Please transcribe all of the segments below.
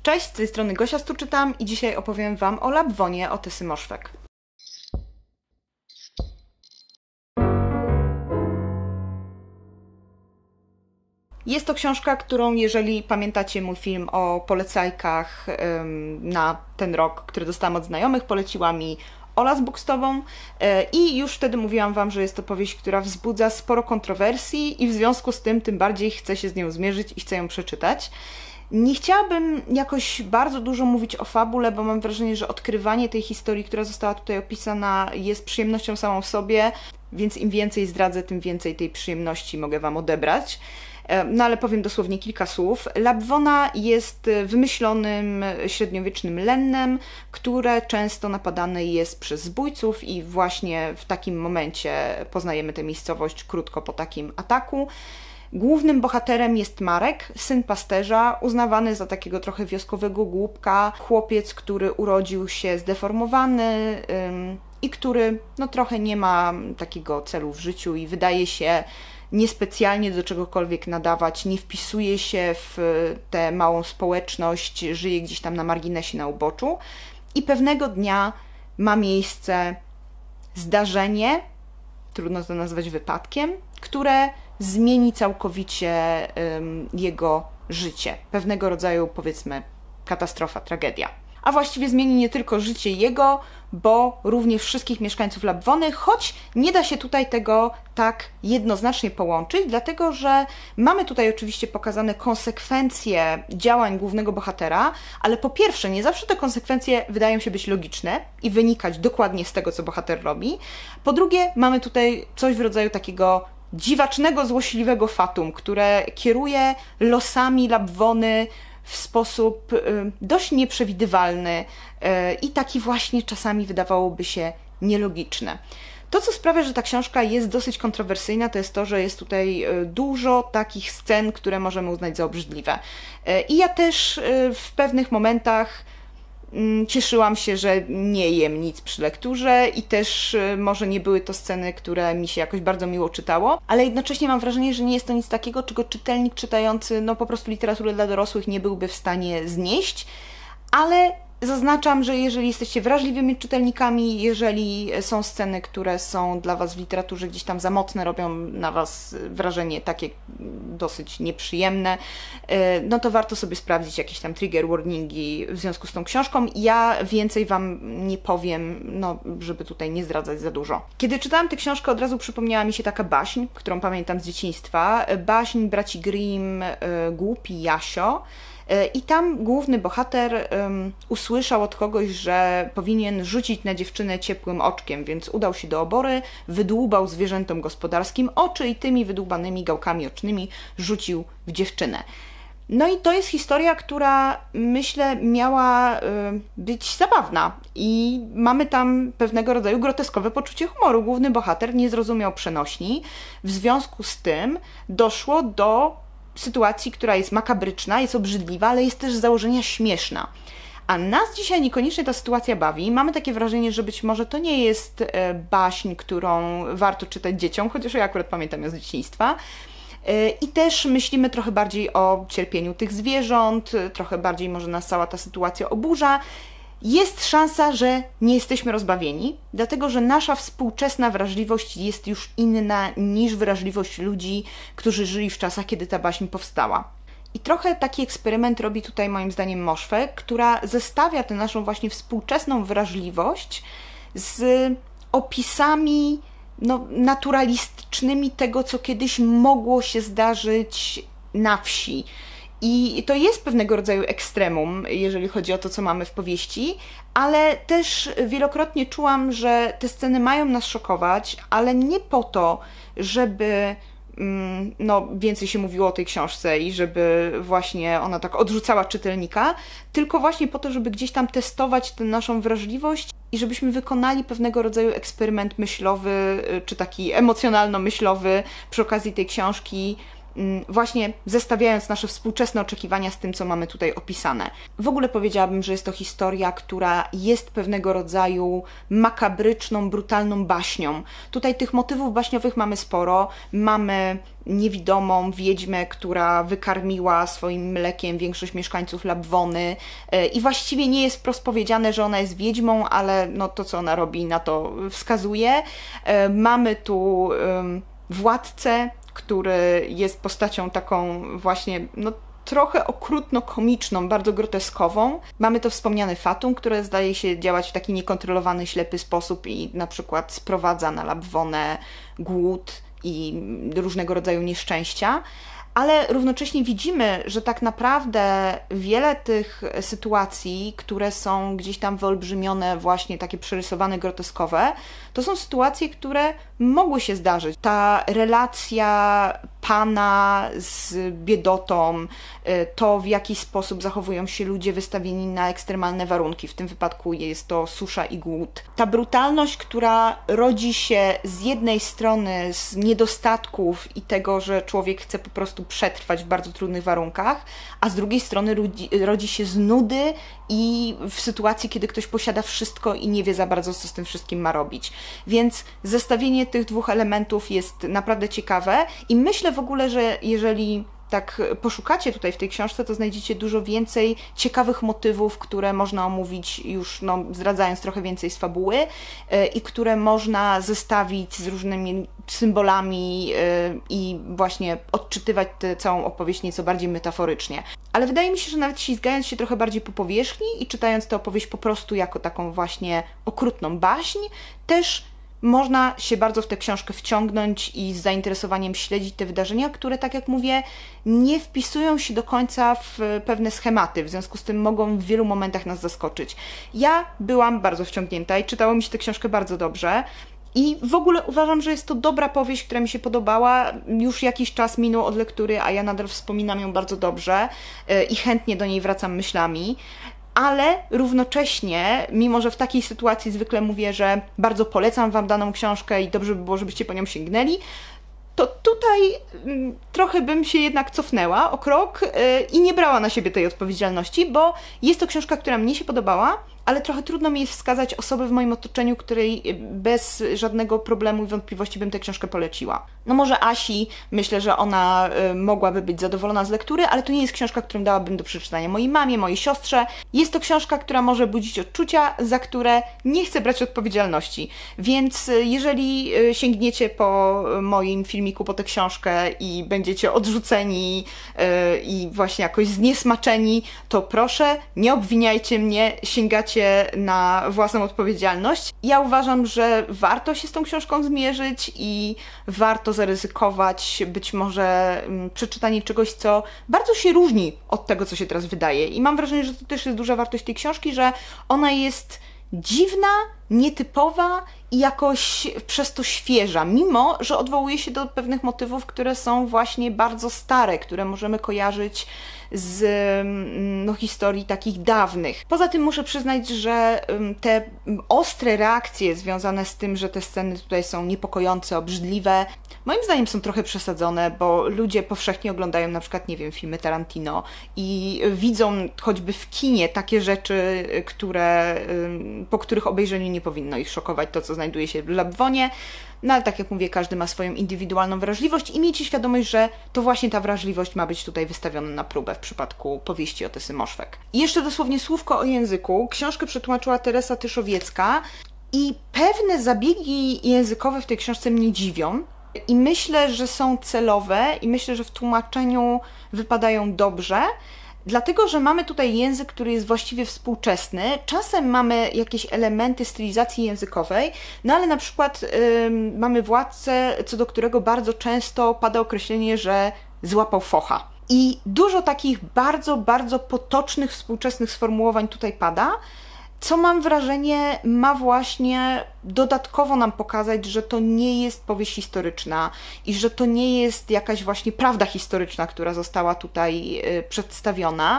Cześć, z tej strony Gosia Stuczytam i dzisiaj opowiem Wam o Lapwonie Otysy Moszfegh. Jest to książka, którą, jeżeli pamiętacie mój film o polecajkach na ten rok, który dostałam od znajomych, poleciła mi Ola z Bookstową i już wtedy mówiłam Wam, że jest to powieść, która wzbudza sporo kontrowersji i w związku z tym bardziej chcę się z nią zmierzyć i chcę ją przeczytać. Nie chciałabym jakoś bardzo dużo mówić o fabule, bo mam wrażenie, że odkrywanie tej historii, która została tutaj opisana, jest przyjemnością samą w sobie, więc im więcej zdradzę, tym więcej tej przyjemności mogę Wam odebrać. No ale powiem dosłownie kilka słów. Lapwona jest wymyślonym średniowiecznym lennem, które często napadane jest przez zbójców i właśnie w takim momencie poznajemy tę miejscowość krótko po takim ataku. Głównym bohaterem jest Marek, syn pasterza, uznawany za takiego trochę wioskowego głupka, chłopiec, który urodził się zdeformowany i który trochę nie ma takiego celu w życiu i wydaje się niespecjalnie do czegokolwiek nadawać, nie wpisuje się w tę małą społeczność, żyje gdzieś tam na marginesie, na uboczu. I pewnego dnia ma miejsce zdarzenie, trudno to nazwać wypadkiem, które zmieni całkowicie jego życie. Pewnego rodzaju, powiedzmy, katastrofa, tragedia. A właściwie zmieni nie tylko życie jego, bo również wszystkich mieszkańców Lapwony, choć nie da się tutaj tego tak jednoznacznie połączyć, dlatego że mamy tutaj oczywiście pokazane konsekwencje działań głównego bohatera, ale po pierwsze, nie zawsze te konsekwencje wydają się być logiczne i wynikać dokładnie z tego, co bohater robi. Po drugie, mamy tutaj coś w rodzaju takiego dziwacznego, złośliwego fatum, które kieruje losami Lapwony w sposób dość nieprzewidywalny i taki właśnie czasami wydawałoby się nielogiczny. To, co sprawia, że ta książka jest dosyć kontrowersyjna, to jest to, że jest tutaj dużo takich scen, które możemy uznać za obrzydliwe. I ja też w pewnych momentach cieszyłam się, że nie jem nic przy lekturze i też może nie były to sceny, które mi się jakoś bardzo miło czytało, ale jednocześnie mam wrażenie, że nie jest to nic takiego, czego czytelnik czytający po prostu literaturę dla dorosłych nie byłby w stanie znieść, ale zaznaczam, że jeżeli jesteście wrażliwymi czytelnikami, jeżeli są sceny, które są dla Was w literaturze gdzieś tam za mocne, robią na Was wrażenie takie dosyć nieprzyjemne, no to warto sobie sprawdzić jakieś tam trigger warningi w związku z tą książką. Ja więcej Wam nie powiem, żeby tutaj nie zdradzać za dużo. Kiedy czytałam tę książkę, od razu przypomniała mi się taka baśń, którą pamiętam z dzieciństwa. Baśń braci Grimm, Głupi Jasio. I tam główny bohater usłyszał od kogoś, że powinien rzucić na dziewczynę ciepłym oczkiem, więc udał się do obory, wydłubał zwierzętom gospodarskim oczy i tymi wydłubanymi gałkami ocznymi rzucił w dziewczynę. No i to jest historia, która myślę miała być zabawna i mamy tam pewnego rodzaju groteskowe poczucie humoru. Główny bohater nie zrozumiał przenośni, w związku z tym doszło do sytuacji, która jest makabryczna, jest obrzydliwa, ale jest też z założenia śmieszna. A nas dzisiaj niekoniecznie ta sytuacja bawi. Mamy takie wrażenie, że być może to nie jest baśń, którą warto czytać dzieciom, chociaż ja akurat pamiętam ją z dzieciństwa. I też myślimy trochę bardziej o cierpieniu tych zwierząt, trochę bardziej może nas cała ta sytuacja oburza. Jest szansa, że nie jesteśmy rozbawieni, dlatego że nasza współczesna wrażliwość jest już inna niż wrażliwość ludzi, którzy żyli w czasach, kiedy ta baśń powstała. I trochę taki eksperyment robi tutaj moim zdaniem Moszfegh, która zestawia tę naszą właśnie współczesną wrażliwość z opisami naturalistycznymi tego, co kiedyś mogło się zdarzyć na wsi. I to jest pewnego rodzaju ekstremum, jeżeli chodzi o to, co mamy w powieści, ale też wielokrotnie czułam, że te sceny mają nas szokować, ale nie po to, żeby więcej się mówiło o tej książce i żeby właśnie ona tak odrzucała czytelnika, tylko właśnie po to, żeby gdzieś tam testować tę naszą wrażliwość i żebyśmy wykonali pewnego rodzaju eksperyment myślowy, czy taki emocjonalno-myślowy przy okazji tej książki, właśnie zestawiając nasze współczesne oczekiwania z tym, co mamy tutaj opisane. W ogóle powiedziałabym, że jest to historia, która jest pewnego rodzaju makabryczną, brutalną baśnią. Tutaj tych motywów baśniowych mamy sporo. Mamy niewidomą wiedźmę, która wykarmiła swoim mlekiem większość mieszkańców Labwony i właściwie nie jest wprost powiedziane, że ona jest wiedźmą, ale no to, co ona robi, na to wskazuje. Mamy tu władcę, który jest postacią taką właśnie, no trochę okrutno-komiczną, bardzo groteskową. Mamy to wspomniane Fatum, które zdaje się działać w taki niekontrolowany, ślepy sposób i na przykład sprowadza na Labwonę głód i różnego rodzaju nieszczęścia. Ale równocześnie widzimy, że tak naprawdę wiele tych sytuacji, które są gdzieś tam wyolbrzymione, właśnie takie przerysowane, groteskowe, to są sytuacje, które mogły się zdarzyć. Ta relacja pana z biedotą, to w jaki sposób zachowują się ludzie wystawieni na ekstremalne warunki, w tym wypadku jest to susza i głód. Ta brutalność, która rodzi się z jednej strony z niedostatków i tego, że człowiek chce po prostu przetrwać w bardzo trudnych warunkach, a z drugiej strony rodzi się z nudy i w sytuacji, kiedy ktoś posiada wszystko i nie wie za bardzo, co z tym wszystkim ma robić. Więc zestawienie tych dwóch elementów jest naprawdę ciekawe i myślę w ogóle, że jeżeli tak poszukacie tutaj w tej książce, to znajdziecie dużo więcej ciekawych motywów, które można omówić już, no, zdradzając trochę więcej z fabuły i które można zestawić z różnymi symbolami i właśnie odczytywać tę całą opowieść nieco bardziej metaforycznie. Ale wydaje mi się, że nawet ślizgając się trochę bardziej po powierzchni i czytając tę opowieść po prostu jako taką właśnie okrutną baśń, też można się bardzo w tę książkę wciągnąć i z zainteresowaniem śledzić te wydarzenia, które, tak jak mówię, nie wpisują się do końca w pewne schematy, w związku z tym mogą w wielu momentach nas zaskoczyć. Ja byłam bardzo wciągnięta i czytało mi się tę książkę bardzo dobrze. I w ogóle uważam, że jest to dobra powieść, która mi się podobała. Już jakiś czas minął od lektury, a ja nadal wspominam ją bardzo dobrze i chętnie do niej wracam myślami. Ale równocześnie, mimo że w takiej sytuacji zwykle mówię, że bardzo polecam Wam daną książkę i dobrze by było, żebyście po nią sięgnęli, to tutaj trochę bym się jednak cofnęła o krok i nie brała na siebie tej odpowiedzialności, bo jest to książka, która mnie się podobała, ale trochę trudno mi jest wskazać osobę w moim otoczeniu, której bez żadnego problemu i wątpliwości bym tę książkę poleciła. No może Asi, myślę, że ona mogłaby być zadowolona z lektury, ale to nie jest książka, którą dałabym do przeczytania mojej mamie, mojej siostrze. Jest to książka, która może budzić odczucia, za które nie chcę brać odpowiedzialności. Więc jeżeli sięgniecie po moim filmiku po tę książkę i będziecie odrzuceni i właśnie jakoś zniesmaczeni, to proszę, nie obwiniajcie mnie, sięgacie na własną odpowiedzialność. Ja uważam, że warto się z tą książką zmierzyć i warto zaryzykować być może przeczytanie czegoś, co bardzo się różni od tego, co się teraz wydaje. I mam wrażenie, że to też jest duża wartość tej książki, że ona jest dziwna, nietypowa i jakoś przez to świeża, mimo że odwołuje się do pewnych motywów, które są właśnie bardzo stare, które możemy kojarzyć z historii takich dawnych. Poza tym muszę przyznać, że te ostre reakcje związane z tym, że te sceny tutaj są niepokojące, obrzydliwe, moim zdaniem są trochę przesadzone, bo ludzie powszechnie oglądają na przykład, nie wiem, filmy Tarantino i widzą choćby w kinie takie rzeczy, po których obejrzeniu nie powinno ich szokować to, co znajduje się w Labwonie. No ale tak jak mówię, każdy ma swoją indywidualną wrażliwość i miejcie świadomość, że to właśnie ta wrażliwość ma być tutaj wystawiona na próbę w przypadku powieści Otysy Moszwek. I jeszcze dosłownie słówko o języku. Książkę przetłumaczyła Teresa Tyszowiecka i pewne zabiegi językowe w tej książce mnie dziwią. I myślę, że są celowe i myślę, że w tłumaczeniu wypadają dobrze. Dlatego, że mamy tutaj język, który jest właściwie współczesny. Czasem mamy jakieś elementy stylizacji językowej, no ale na przykład mamy władcę, co do którego bardzo często pada określenie, że złapał focha. I dużo takich bardzo, bardzo potocznych, współczesnych sformułowań tutaj pada, co mam wrażenie ma właśnie dodatkowo nam pokazać, że to nie jest powieść historyczna i że to nie jest jakaś właśnie prawda historyczna, która została tutaj przedstawiona,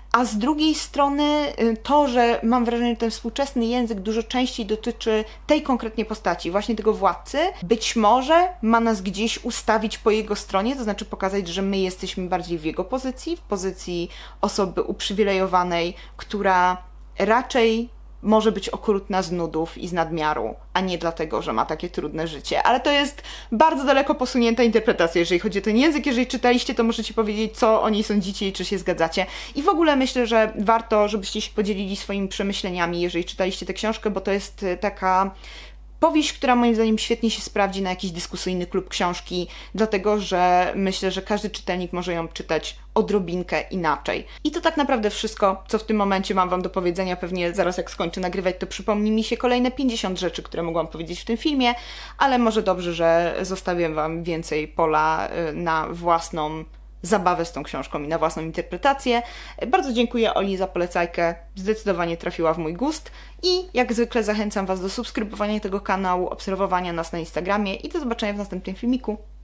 a z drugiej strony to, że mam wrażenie, że ten współczesny język dużo częściej dotyczy tej konkretnie postaci, właśnie tego władcy, być może ma nas gdzieś ustawić po jego stronie, to znaczy pokazać, że my jesteśmy bardziej w jego pozycji, w pozycji osoby uprzywilejowanej, która raczej może być okrutna z nudów i z nadmiaru, a nie dlatego, że ma takie trudne życie. Ale to jest bardzo daleko posunięta interpretacja, jeżeli chodzi o ten język. Jeżeli czytaliście, to możecie powiedzieć, co o niej sądzicie i czy się zgadzacie. I w ogóle myślę, że warto, żebyście się podzielili swoimi przemyśleniami, jeżeli czytaliście tę książkę, bo to jest taka powieść, która moim zdaniem świetnie się sprawdzi na jakiś dyskusyjny klub książki, dlatego że myślę, że każdy czytelnik może ją czytać odrobinkę inaczej. I to tak naprawdę wszystko, co w tym momencie mam wam do powiedzenia. Pewnie zaraz jak skończę nagrywać, to przypomni mi się kolejne 50 rzeczy, które mogłam powiedzieć w tym filmie, ale może dobrze, że zostawię wam więcej pola na własną zabawę z tą książką i na własną interpretację. Bardzo dziękuję Oli za polecajkę, zdecydowanie trafiła w mój gust i jak zwykle zachęcam was do subskrybowania tego kanału, obserwowania nas na Instagramie i do zobaczenia w następnym filmiku.